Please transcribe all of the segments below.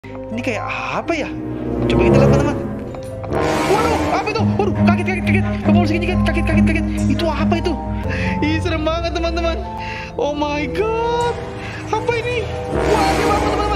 Ini kayak apa ya? Coba kita lihat teman-teman. Waduh, apa itu? Waduh, kaget. Bapak polisi Genji kaget. Itu apa itu? Ih, serem banget teman-teman. Oh my god. Apa ini? Wah, ini apa teman-teman?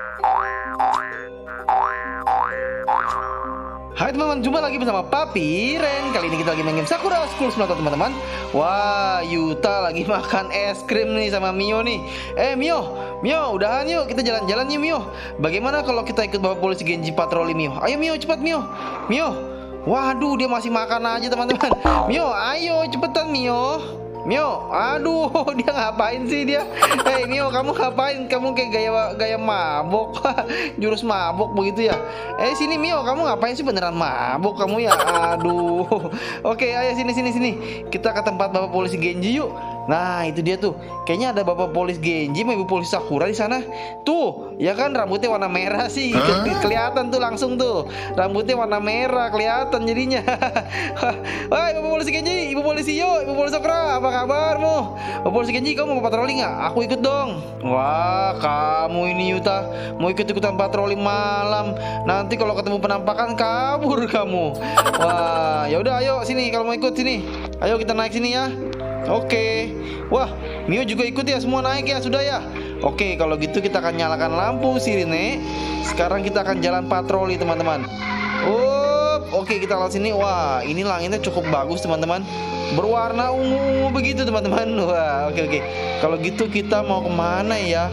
Hai teman-teman, jumpa lagi bersama Papi Ren. Kali ini kita lagi main game Sakura School Simulator teman-teman. Wah, Yuta lagi makan es krim nih sama Mio nih. Mio, udahan yuk, kita jalan-jalan yuk Mio. Bagaimana kalau kita ikut Bapak Polisi Genji patroli Mio? Ayo Mio, cepat Mio. Waduh, dia masih makan aja teman-teman. Mio, ayo cepetan Mio. Aduh, dia ngapain sih dia? Hei Mio, kamu ngapain? Kamu kayak gaya mabok, jurus mabok begitu ya? Sini Mio, kamu ngapain sih beneran mabok kamu ya? Aduh. Oke, ayo sini. Kita ke tempat Bapak Polisi Genji yuk. Nah, itu dia tuh. Kayaknya ada Bapak Polisi Genji sama Ibu Polisi Sakura di sana. Tuh, ya kan rambutnya warna merah sih. Kelihatan tuh langsung tuh. Rambutnya warna merah, kelihatan jadinya. Hai Bapak Polisi Genji, Ibu Polisi Ibu Polisi Sakura, apa kabarmu? Bapak Polisi Genji, kamu mau patroli nggak? Aku ikut dong. Wah, kamu ini Yuta mau ikut-ikutan patroli malam. Nanti kalau ketemu penampakan kabur kamu. Wah, ya udah ayo sini kalau mau ikut sini. Ayo kita naik sini ya. Oke. Wah, Mio juga ikut ya, semua naik ya, sudah ya. Oke, kalau gitu kita akan nyalakan lampu sirine. Sekarang kita akan jalan patroli teman-teman. Oke, kita lewat sini. Wah, ini langitnya cukup bagus teman-teman. Berwarna ungu begitu teman-teman. Wah, oke. Kalau gitu kita mau kemana ya?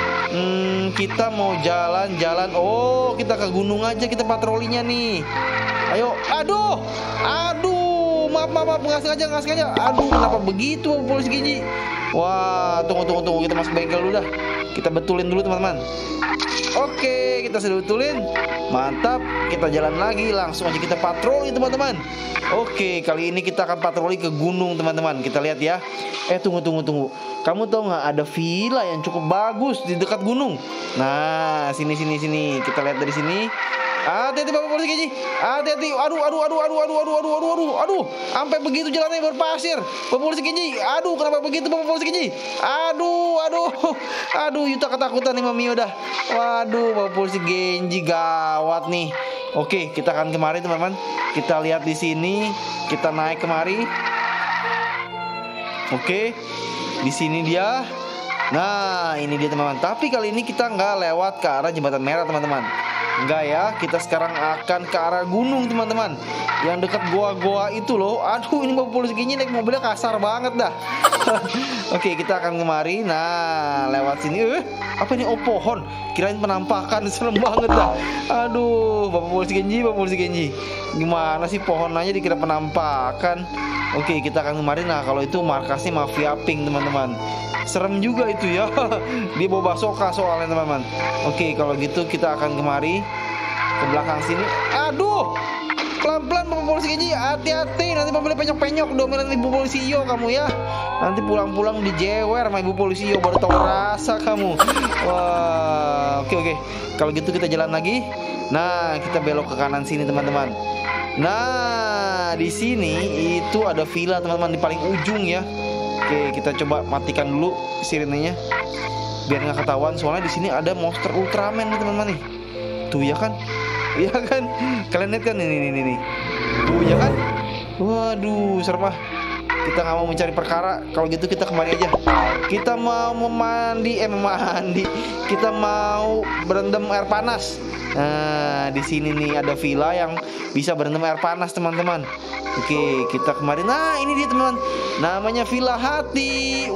Kita mau jalan-jalan. Oh, kita ke gunung aja kita patrolinya nih. Ayo. Aduh. Maaf, nggak sengaja. Aduh, kenapa begitu Bapak Polisi Genji? Wah, tunggu. Kita masuk bengkel dulu dah. Kita betulin dulu teman-teman. Oke, kita sudah betulin. Mantap, kita jalan lagi. Langsung aja kita patroli teman-teman. Oke, kali ini kita akan patroli ke gunung teman-teman. Kita lihat ya. Tunggu. Kamu tahu nggak ada villa yang cukup bagus di dekat gunung? Nah, sini. Kita lihat dari sini. Hati-hati Bapak Polisi Genji. Hati-hati. Aduh. Sampai begitu jalannya berpasir. Bapak Polisi Genji. Aduh, kenapa begitu Bapak Polisi Genji? Aduh, Yuta ketakutan nih Mami udah. Waduh, Bapak Polisi Genji gawat nih. Oke, kita akan kemari teman-teman. Kita lihat di sini. Kita naik kemari. Oke. Di sini dia. Nah, ini dia teman-teman. Tapi kali ini kita nggak lewat ke arah jembatan merah teman-teman. Enggak ya, kita sekarang akan ke arah gunung teman-teman. Yang dekat goa-goa itu loh. Aduh, ini Bapak Polisi Genji naik mobilnya kasar banget dah. Oke, kita akan kemari. Nah, lewat sini. Apa ini? Oh, pohon. Kirain penampakan, serem banget dah. Aduh, Bapak Polisi Genji. Gimana sih pohon aja dikira penampakan? Oke, kita akan kemari. Nah, kalau itu markasnya Mafia Pink teman-teman. Serem juga itu ya. Dia bawa basoka soalnya teman-teman. Oke, kalau gitu kita akan kemari ke belakang sini. Aduh, pelan-pelan Bapak Polisi Genji. Hati-hati, nanti mobilnya penyok-penyok dominan Ibu Polisi kamu ya. Nanti pulang-pulang dijewer sama Ibu Polisi baru tahu rasa kamu. Wah, oke. Kalau gitu kita jalan lagi. Nah, kita belok ke kanan sini teman-teman. Nah, di sini itu ada villa teman-teman di paling ujung ya. Oke, kita coba matikan dulu sirenenya biar nggak ketahuan. Soalnya di sini ada monster Ultraman nih teman-teman nih. Tuh ya kan? Iya kan? Kalian lihat kan ini. Tuh ya kan? Waduh, serem ah. Kita nggak mau mencari perkara. Kalau gitu kita kemari aja. Kita mau mandi. Kita mau berendam air panas. Nah, di sini nih ada villa yang bisa berendam air panas teman-teman. Oke, kita kemarin. Nah, ini dia teman-teman. Namanya Villa Hati.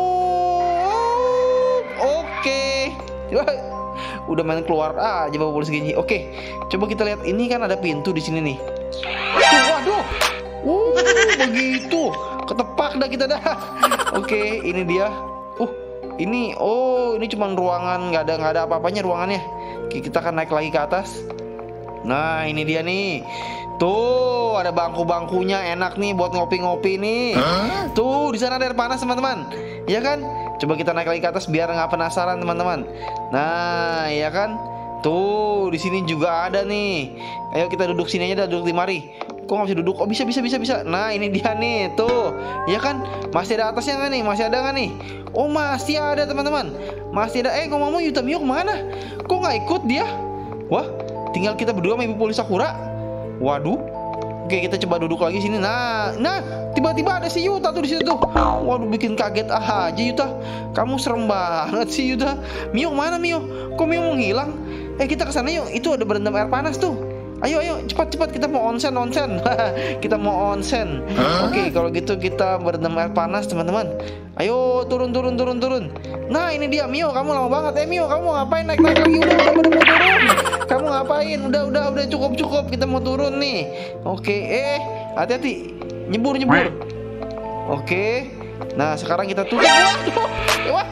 Oke. Udah main keluar aja Bapak Polisi Genji. Oke, coba kita lihat. Ini kan ada pintu di sini nih. Waduh. Begitu. Ketepak dah kita dah. Oke, ini dia. Ini cuma ruangan, nggak ada apa-apanya ruangannya. Oke, kita akan naik lagi ke atas. Nah, ini dia nih. Tuh, ada bangku-bangkunya enak nih buat ngopi-ngopi nih. Tuh, di sana ada air panas teman-teman. Ya kan? Coba kita naik lagi ke atas biar nggak penasaran teman-teman. Nah, ya kan? Tuh, di sini juga ada nih. Ayo kita duduk sini aja dah, duduk di mari. Kok nggak bisa duduk? Oh bisa. Nah ini dia nih, tuh. Ya kan? Masih ada atasnya nggak nih? Masih ada nggak nih? Oh masih ada teman-teman. Masih ada. Ngomong-ngomong Yuta Mio kemana? Kok nggak ikut dia? Wah, tinggal kita berdua sama Ibu Poli Sakura. Waduh. Oke, kita coba duduk lagi sini. Nah, tiba-tiba ada si Yuta tuh di situ tuh. Waduh, bikin kaget aja Yuta. Kamu serem banget sih Yuta. Mio mana Mio? Kok Mio menghilang? Kita kesana yuk. Itu ada berendam air panas tuh. Ayo, cepat kita mau onsen. Kita mau onsen. Oke, kalau gitu kita berendam air panas teman-teman. Ayo turun. Nah ini dia Mio, kamu lama banget. Mio, kamu mau ngapain naik lagi? Udah mau turun. Kamu ngapain? Udah cukup. Kita mau turun nih. Oke, hati-hati. Nyebur. Oke. Nah sekarang kita turun. Wah,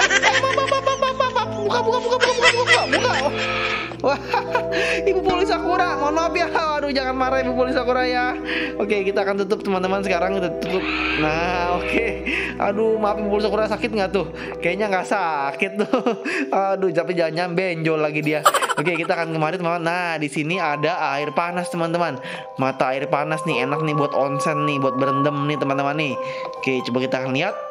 buka. Wah, Ibu Poli Sakura, mohon maaf ya. Aduh, jangan marah Ibu Poli Sakura ya. Oke, kita akan tutup teman-teman sekarang. Kita tutup. Nah, oke. Aduh, maaf Ibu Poli Sakura, sakit nggak tuh? Kayaknya nggak sakit tuh. Aduh, tapi jangan benjol lagi dia. Oke, kita akan kemari teman-teman. Nah, di sini ada air panas teman-teman. Mata air panas nih, enak nih buat onsen nih, buat berendam nih teman-teman nih. Oke, coba kita akan lihat.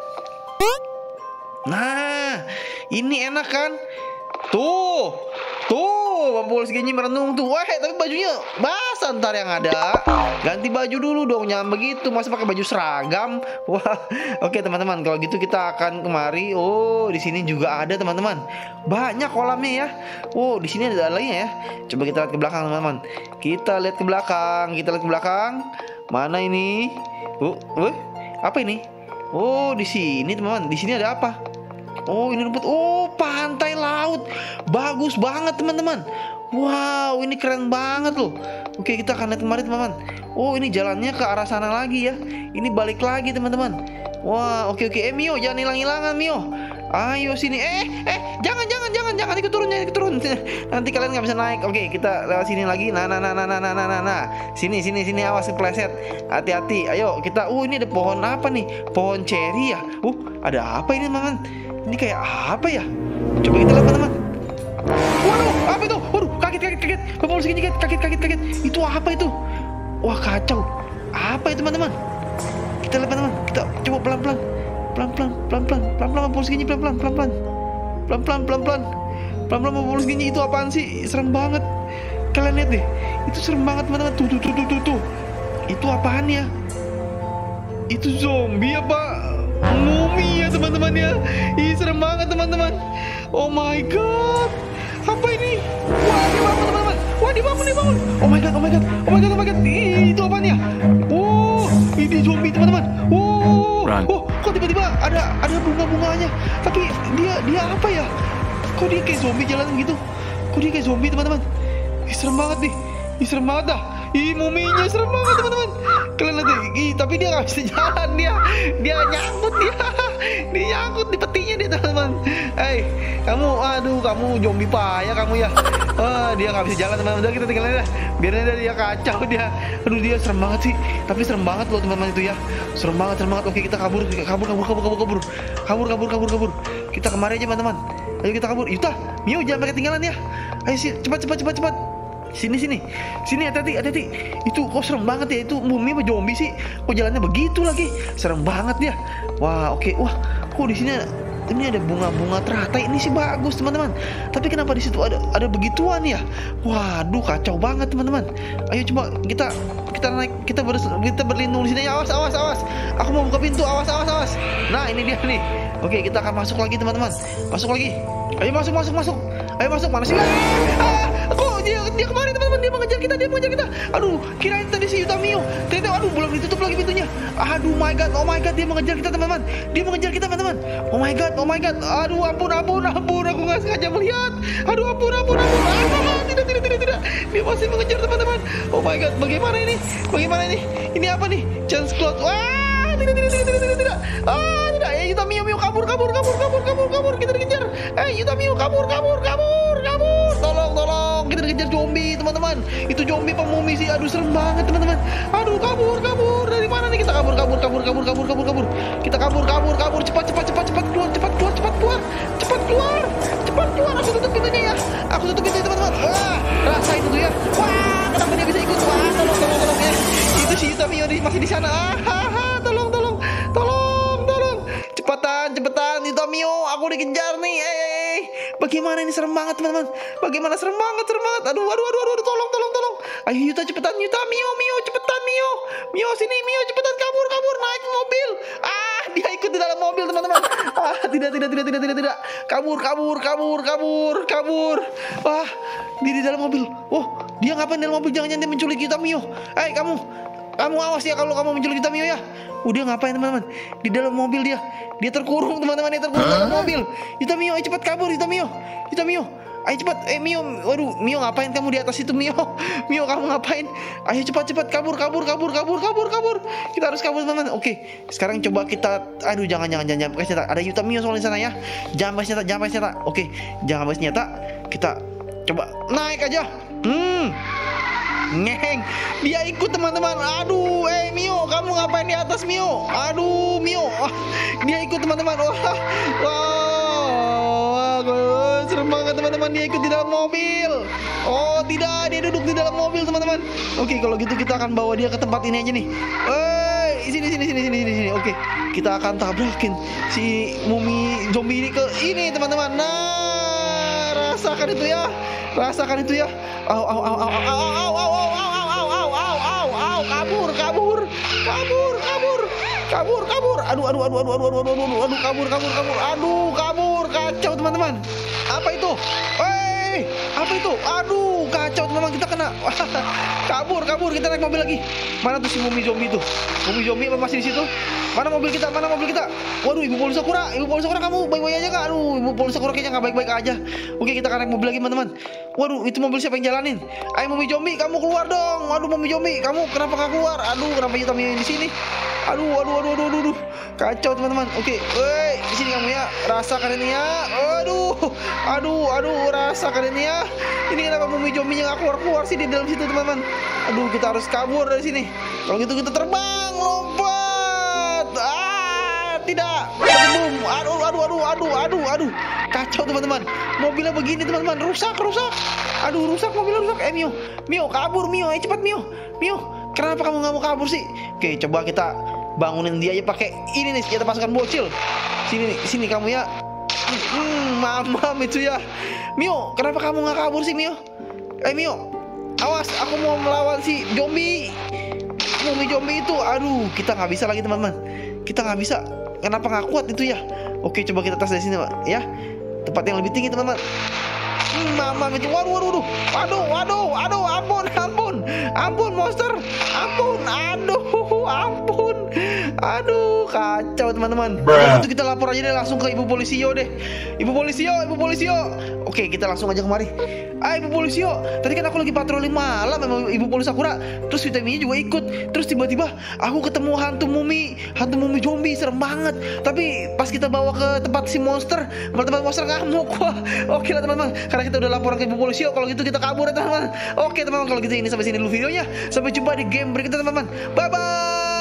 Nah, ini enak kan? Tuh, Bapak Polisi Genji merenung tuh. Wah, tapi bajunya basah ntar yang ada. Ganti baju dulu dong, jangan begitu. Masa pakai baju seragam? Wah, oke teman-teman. Kalau gitu kita akan kemari. Oh, di sini juga ada teman-teman. Banyak kolamnya ya. Oh, di sini ada lagi ya. Coba kita lihat ke belakang teman-teman. Kita lihat ke belakang. Mana ini? Apa ini? Oh, di sini teman-teman. Di sini ada apa? Oh, ini rumput. Oh, pantai laut. Bagus banget teman-teman. Wow, ini keren banget loh. Oke, kita akan lihat kemarin teman-teman. Oh, ini jalannya ke arah sana lagi ya. Ini balik lagi teman-teman. Wah, oke. Mio, jangan hilang-hilangan Mio. Ayo sini. Jangan ikut turun. Nanti kalian nggak bisa naik. Oke, kita lewat sini lagi. Nah. Sini, awas kepleset. Hati-hati. Ayo, kita. Ini ada pohon apa nih? Pohon ceri ya. Ada apa ini teman-teman? Ini kayak apa ya? Coba kita lihat teman-teman. Waduh, apa itu? Waduh, kaget. Bapak Polisi Genji kaget. Itu apa itu? Wah, kacau. Apa itu teman-teman? Kita lihat teman-teman. Kita coba pelan-pelan. Bapak Polisi Genji pelan-pelan. Pelan-pelan Bapak Polisi Genji. Itu apaan sih? Serem banget. Kalian lihat deh. Itu serem banget teman-teman. Tuh. Itu apaan ya? Itu zombie apa? Mumi ya teman-teman ya. Ih, serem banget teman-teman. Oh my god. Apa ini? Wah, dia bangun teman-teman. Wah, dia bangun. Oh my god. Ih, itu apaan ya? Oh, ini zombie teman-teman. Oh, kok tiba-tiba ada bunga-bunganya. Tapi dia apa ya? Kok dia kayak zombie jalan gitu? Kok dia kayak zombie teman-teman? Ih, serem banget nih. Serem banget dah. Ih, muminya serem banget teman-teman. Kalian lihat deh. Tapi dia nggak bisa jalan dia nyangkut dia nyangkut di petinya dia teman-teman. Kamu zombie payah kamu ya. Dia nggak bisa jalan teman-teman. Udah kita tinggalin dah. Biarin dia kacau dia. Aduh, dia serem banget sih. Tapi serem banget loh teman-teman itu ya. Serem banget. Oke, kita kabur. Kita kemari aja teman-teman. Ayo kita kabur. Yuta, Mio jangan pakai ketinggalan ya. Ayo sih, cepat. Sini hati-hati. Itu kok serem banget ya. Itu mumi apa zombie sih? Kok jalannya begitu lagi? Serem banget dia. Wah, oke. Wah, kok di sini ada bunga-bunga teratai. Ini sih bagus teman-teman. Tapi kenapa di situ ada begituan ya? Waduh, kacau banget teman-teman. Ayo coba kita naik. Kita berlindung di sini. Awas. Aku mau buka pintu. Awas. Nah, ini dia nih. Oke, kita akan masuk lagi teman-teman. Masuk lagi. Ayo masuk. Ayo masuk. Mana sih? Kok dia kemarin teman-teman, dia mengejar kita. Aduh, kirain tadi si Yuta Mio. Ternyata belum ditutup lagi pintunya. Aduh, oh my god, dia mengejar kita teman-teman. Oh my god. Aduh, ampun. Aku nggak sengaja melihat. Aduh, ampun. Tidak. Dia masih mengejar teman-teman. Oh my god, bagaimana ini? Ini apa nih? Chance cloud. Wah, tidak. Tidak. Yuta Mio kabur. Kita dikejar. Yuta Mio kabur. Tolong. Kita dikejar zombie, teman-teman. Itu zombie pemumi sih. Aduh, serem banget, teman-teman. Aduh, kabur. Dari mana nih kita kabur? Kita kabur. Cepat keluar. Aku tutup pintunya ya. Teman-teman. Rasain itu ya. Wah, kenapa dia bisa ikut? Wah, tolong ya. dikejar nih. Bagaimana ini, serem banget teman-teman. Bagaimana serem banget. Aduh, tolong. Ayo Yuta cepetan, Yuta, Mio, cepetan Mio. Mio sini, Mio cepetan kabur naik mobil. Dia ikut di dalam mobil teman-teman. Tidak. Kabur. Wah, dia di dalam mobil. Oh, dia ngapain di dalam mobil? Jangan-jangan dia menculik Yuta, Mio. Kamu awas ya kalau kamu menculik Yuta, Mio ya. Dia ngapain teman-teman? Di dalam mobil dia terkurung teman-teman, dia terkurung dalam mobil. Yuta, Mio, ayo cepat kabur Yuta, Mio. Ayo cepat, Mio. Waduh, Mio ngapain kamu di atas itu, Mio? Mio kamu ngapain? Ayo cepat kabur. Kita harus kabur teman-teman. Oke, sekarang coba kita, aduh jangan pakai senjata. Ada Yuta, Mio soalnya di sana ya. Jangan pakai senjata. Oke, jangan pakai senjata. Kita coba naik aja. Ngeng, dia ikut teman-teman. Aduh, Mio, kamu ngapain di atas, Mio? Aduh, Mio, dia ikut teman-teman. Wah, serem banget teman-teman. Dia ikut di dalam mobil. Oh tidak, dia duduk di dalam mobil teman-teman. Oke, kalau gitu kita akan bawa dia ke tempat ini aja nih. Sini. Oke, kita akan tabrakin si mumi zombie ini ke ini teman-teman. Nah, rasakan itu ya. Au. Kabur. Aduh, kabur. Kacau teman-teman. Apa itu? Aduh, kacau teman-teman, kita kena. Kabur, kita naik mobil lagi. Mana tuh si mumi zombie itu? Mumi zombie apa masih di situ? Mana mobil kita? Waduh, Ibu Polisi Sakura, kamu baik-baik aja kak? Aduh, Ibu Polisi Sakura kayaknya nggak baik-baik aja. Oke, kita akan naik mobil lagi teman-teman. Waduh, itu mobil siapa yang jalanin? Ayo mumi zombie, kamu keluar dong. Waduh, mumi zombie, kamu kenapa nggak keluar? Aduh, kenapa Yuta Mio di sini? Aduh. Kacau teman-teman. Oke, di sini kamu ya. Rasakan ini ya. Aduh, rasakan ini ya. Ini kenapa mumi zombie-nya nggak keluar sih di dalam situ teman-teman? Aduh, kita harus kabur dari sini. Kalau gitu kita terbang, lompat. Tidak. Boom. Aduh. Kacau teman-teman. Mobilnya begini teman-teman, rusak. Aduh, rusak mobilnya. Mio, kabur Mio. Ayo cepat Mio. Kenapa kamu nggak mau kabur sih? Oke, coba kita bangunin dia aja pakai ini nih, senjata pasukan bocil. Sini kamu ya. Mamam itu ya. Mio, kenapa kamu nggak kabur sih Mio? Mio, awas, aku mau melawan si zombie. Mumi zombie itu. Aduh, kita nggak bisa lagi teman-teman. Kenapa nggak kuat itu ya? Oke, coba kita tes dari sini Pak ya. Tempat yang lebih tinggi teman-teman. Mamam itu. Waduh. Ampun monster. Aduh, kacau teman-teman. Itu kita lapor aja deh langsung ke Ibu Polisio deh. Ibu Polisio. Oke, kita langsung aja kemari. Ibu Polisio, tadi kan aku lagi patroli malam sama Ibu Polisi Sakura. Terus Yuta Mio juga ikut. Terus tiba-tiba aku ketemu hantu mumi zombie, serem banget. Tapi pas kita bawa ke tempat si monster, tempat monster ngamuk. Wah, oke lah teman-teman. Karena kita udah laporan ke Ibu Polisio, kalau gitu kita kabur ya teman-teman. Oke teman-teman, kalau gitu ini sampai sini dulu videonya. Sampai jumpa di game berikutnya teman-teman. Bye-bye.